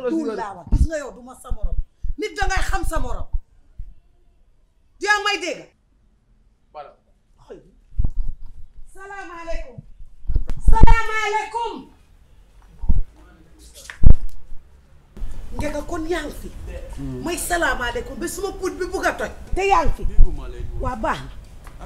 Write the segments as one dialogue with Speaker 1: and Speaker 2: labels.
Speaker 1: duul laa wax gis nga yow du ma sa morom nit dangay xam sa morom yaa may dégg
Speaker 2: voilà
Speaker 1: salaamaaleykum salaamaaleykum njëkk kon yaa ngi fi may salaamaaleykum ba suma put bi bugg a toj te yaa ngi fi waa baax na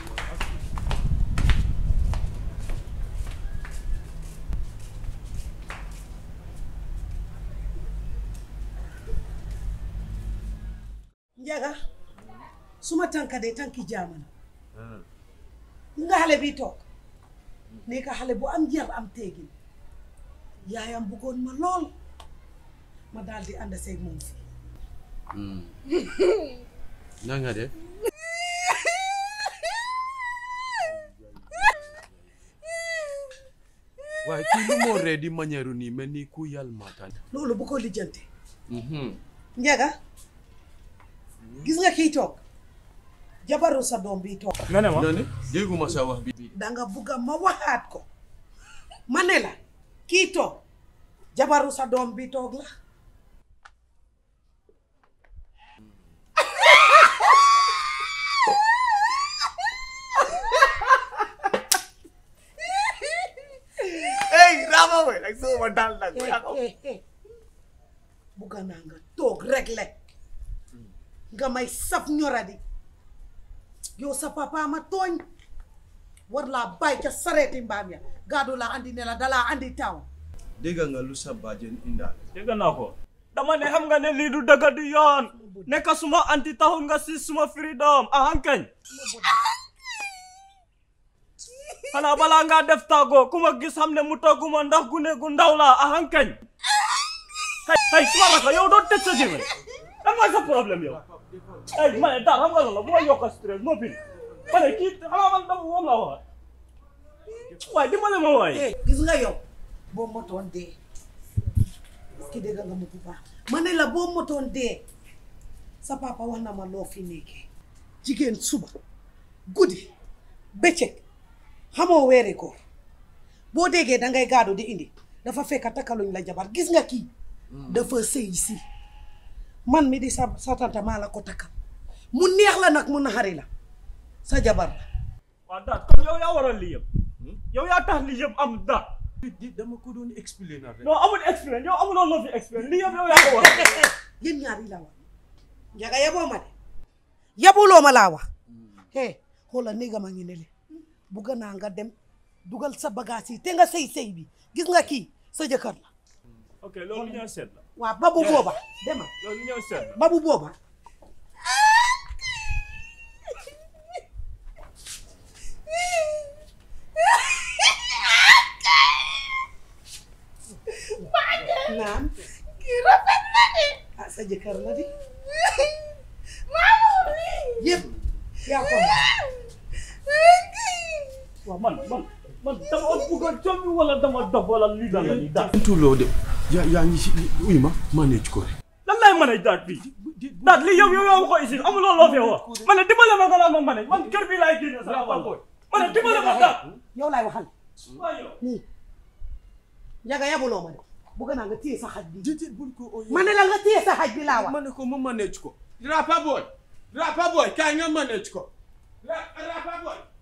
Speaker 1: njaga suma tànka de tànki jaamana nga xale bi toog nekk xale bu am jar am teegin yaayam bëggoon ma lool ma daal di ànd seeg moom fii
Speaker 2: na nga def waaye kii lu moo ree di manière nii mel ni ku yàlla maataan
Speaker 1: loolu bu ko lijjante njaga gis nga kii toog jabaru sa doom bi toog
Speaker 3: nga ne ma
Speaker 2: dégguma sa wax bi
Speaker 1: danga bugga ma waxaat ko ma ne la kii toog jabaru sa doom bi toog la
Speaker 3: Rama we like so ma dal nak
Speaker 1: bugga naa nga toog rek le nga may saf ñoradi yow sa papa ma tooñ war laa bàyyi ca sareeti mbaam ya gaadu la andi ne la dalaa andi taw
Speaker 2: dégg nga lu sa bàjjen indaale
Speaker 3: dégg naa ko dama ne xam nga ne lii du dëgg du yoon nekk suma anti taxul nga si suma freedom ahankañ xanaa balaa ngaa def tàggoo ku ma gis xam ne mu togguma ndax gune gu ndaw la ahankañ hey suma raka yow doo tëj sa jëme lan mooy sa problème yow hey ma ne daal xam nga la bu ma yokk stress moo fi ma ne kii xanaa man dama moom la wax waaye dimbale ma waaye
Speaker 1: gis nga yow boo motoon dee est-ce que dégg nga ma bu baax ma ne la boo motoon dee sa papa wax na ma loo fi nekkee jigéen suba guddi bëccëg xamoo weeri ko boo déggee dangay gaadu di indi dafa fekk takkaluñ la jabar gis nga kii dafa sëy si man mi di sa tante maa la ko takkal mu neex la nag mu naxari la sa jabar la
Speaker 3: waaw daat kon yow yaa waral lii yëpp yow yaa tax lii yëpp am daat
Speaker 2: dama ko doon expliquer na rek
Speaker 3: non amul explain yow amuloo loo fi explain lii yëpp yow yaa ko waral
Speaker 1: yéen ñaar yi la wax njaga yaboo ma de yabuloo ma laa wax xoola néega ma ngi ne le bugga naa nga dem dugal sa bagage yi te nga sëy bi gis nga kii sa jëkkër la
Speaker 3: ok loolu ñoo seet la
Speaker 1: waaw babu booba demal
Speaker 3: loolu ñoo seet la
Speaker 1: babu booba naam kii rafet na de ah sa jëkkër la di yëpp yaa ko
Speaker 3: waaw man dama bëgg a jommi wala dama dof wala lii dal la ni daal
Speaker 2: tuloo de yaa ngi si uy ma manage ko rek
Speaker 3: lan lay mën a daat fii daat lii yow ko ici amuloo loo fee wax ma ne dimbale ma nga naan ma manage man kër bi laay génne sax ma ne dimbale ma daat
Speaker 1: yow laay waxal
Speaker 3: waaw yow
Speaker 1: nii njaga yabuloo ma de bëgg naa nga téye sa xaj bi
Speaker 2: déedéet bul ko ooyee
Speaker 1: ma ne la nga téye sa xaj bi laa wax
Speaker 2: ma ne ko ma manage ko rapa boy kaay nga manage ko rapa boy